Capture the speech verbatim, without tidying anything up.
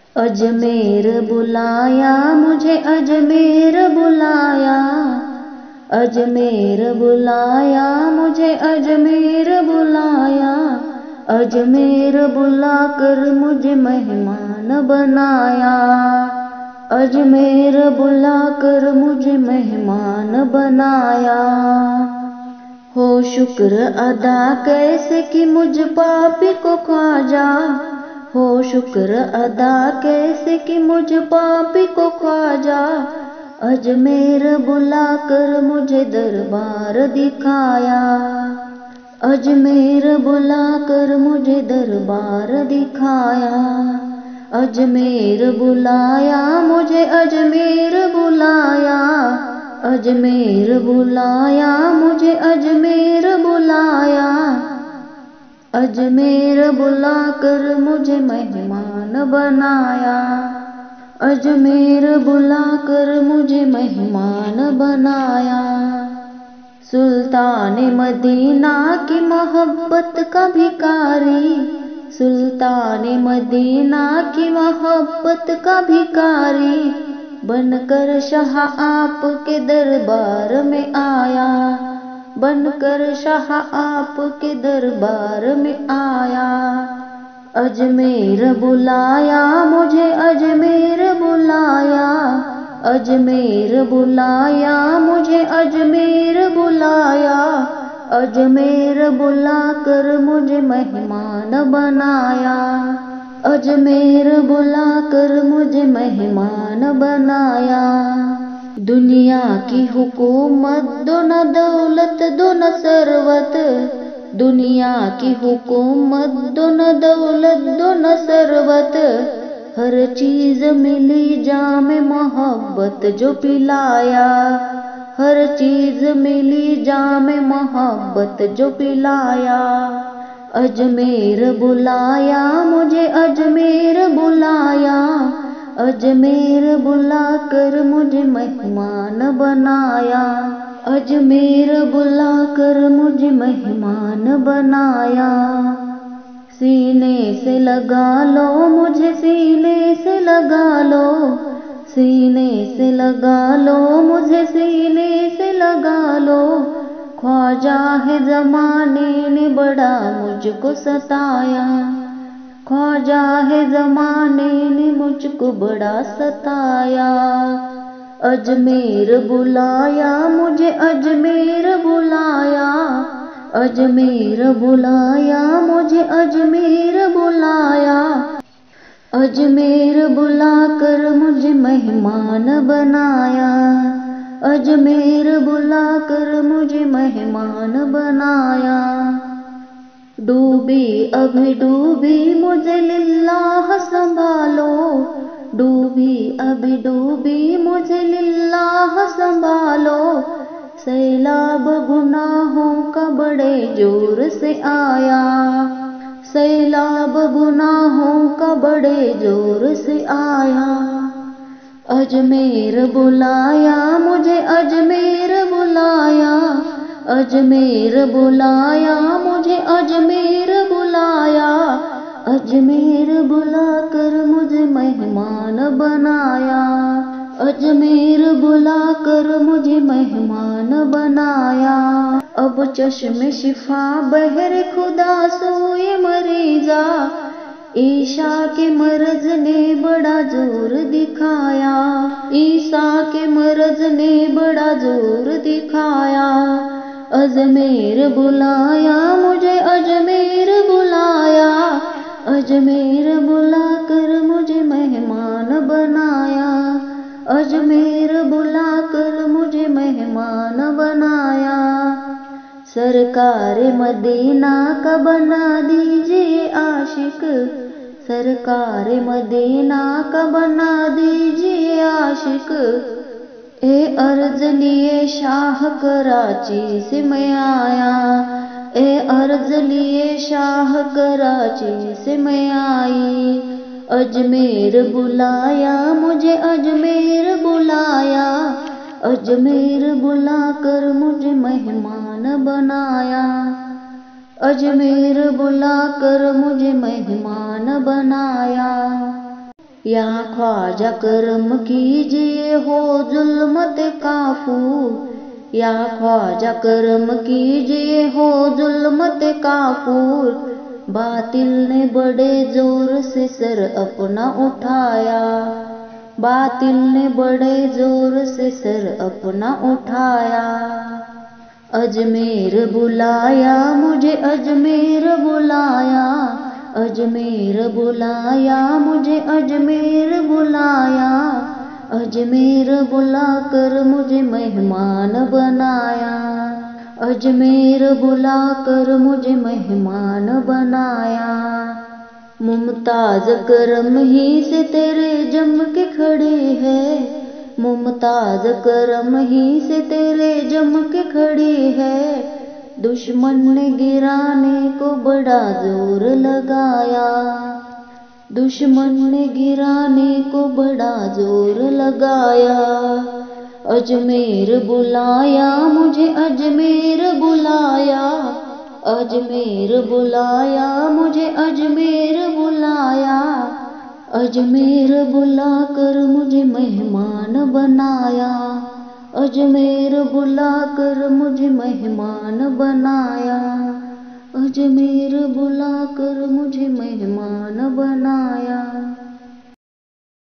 अजमेर बुलाया मुझे, अजमेर बुलाया, अजमेर बुलाया मुझे, अजमेर बुलाया, अजमेर बुलाकर मुझे मेहमान बनाया, अजमेर बुलाकर मुझे मेहमान बनाया। हो शुक्र अदा कैसे कि मुझ पापी को ख्वाजा, हो शुक्र अदा कैसे कि मुझ पापी को ख्वाजा, अजमेर बुलाकर मुझे दरबार दिखाया, अजमेर बुलाकर मुझे दरबार दिखाया, अजमेर बुलाया मुझे, अजमेर बुलाया, अजमेर बुलाया मुझे, अजमेर बुलाया, अजमेर बुलाकर मुझे मेहमान बनाया, अजमेर बुलाकर मुझे मेहमान बनाया। सुल्तान मदीना की मोहब्बत का भिखारी, सुल्तान मदीना की मोहब्बत का भिखारी, बनकर शाह आपके दरबार में आया, बनकर शाह आपके दरबार में आया। अजमेर बुलाया मुझे, अजमेर बुलाया, अजमेर बुलाया मुझे, अजमेर बुलाया, अजमेर बुलाकर मुझे मेहमान बनाया, अजमेर बुलाकर मुझे मेहमान बनाया। दुनिया की हुकूमत दो न दौलत दो न सरवत, दुनिया की हुकूमत दो न दौलत दो न सरवत, हर चीज मिली जाम मोहब्बत जो पिलाया, हर चीज मिली जाम मोहब्बत जो पिलाया। अजमेर बुलाया मुझे, अजमेर बुलाया, अजमेर बुलाकर मुझे मेहमान बनाया, अजमेर बुलाकर मुझे मेहमान बनाया। सीने से लगा लो मुझे, सीने से लगा लो, सीने से लगा लो मुझे, सीने से लगा लो, ख्वाजा है ज़माने ने बड़ा मुझको सताया, ख्वाजा है ज़माने ने मुझको बड़ा सताया। अजमेर बुलाया मुझे, अजमेर बुलाया, अजमेर बुलाया मुझे, अजमेर बुलाया, अजमेर बुलाकर मुझे मेहमान बनाया, अजमेर बुलाकर मुझे मेहमान बनाया। डूबी अभी डूबी मुझे लिल्लाह संभालो, डूबी अभी डूबी मुझे लिल्लाह संभालो, सैलाब गुनाहों का बड़े जोर से आया, सैलाब गुनाहों का बड़े जोर से आया। अजमेर बुलाया मुझे, अजमेर बुलाया, अजमेर बुलाया मुझे, अजमेर बुलाया, अजमेर बुलाकर मुझे मेहमान बनाया, अजमेर बुलाकर मुझे मेहमान बनाया। अब चश्मे शिफा बहर खुदा सोए मरीजा, ईशा के मर्ज ने बड़ा जोर दिखाया, ईसा के मर्ज ने बड़ा जोर दिखाया। अजमेर बुलाया मुझे, अजमेर बुलाया, अजमेर बुलाकर मुझे मेहमान बनाया, अजमेर बुलाकर मुझे मेहमान बनाया। सरकार मदीना का बना दीजिए आशिक, सरकार मदीना का बना दीजिए आशिक, ए अर्ज लिए शाह कराची से मैं आया, ए अर्ज लिए शाह कराची से मैं आई। अजमेर बुलाया मुझे, अजमेर बुलाया, अजमेर बुलाकर मुझे मेहमान बनाया, अजमेर बुलाकर मुझे मेहमान बनाया। या ख्वाजा करम कीजिए हो जुल्मत काफू, या ख्वाजा करम कीजिए हो जुल्मत काफूर। बातिल ने बड़े जोर से सर अपना उठाया, बातिल ने बड़े जोर से सर अपना उठाया। अजमेर बुलाया मुझे अजमेर बुलाया, अजमेर बुलाया मुझे अजमेर बुलाया। अजमेर बुलाकर मुझे मेहमान बनाया, अजमेर बुलाकर मुझे मेहमान बनाया। मुमताज करम ही से तेरे जम के खड़े है, मुमताज करम ही से तेरे जम के खड़े है। दुश्मन ने गिराने को बड़ा जोर लगाया, दुश्मन ने गिराने को बड़ा जोर लगाया। अजमेर बुलाया मुझे अजमेर बुलाया, अजमेर बुलाया मुझे अजमेर बुलाया। अजमेर बुलाकर मुझे मेहमान बनाया, अजमेर बुलाकर मुझे मेहमान बनाया। अजमेर बुलाकर मुझे मेहमान बनाया।